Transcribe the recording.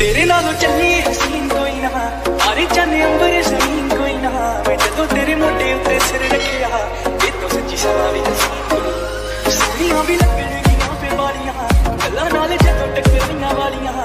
तेरे नालों चली हसीन कोई ना, आरे चने अंबर जमीन कोई ना। मैं जदों तेरे मोटे उत्ते सिर रखिया, ये तो सच्ची सवा भी हसीन कोई। सोहणियां भी लगणगियां पे वालियां, गल्लां नाल जदों टकरियां वालियां।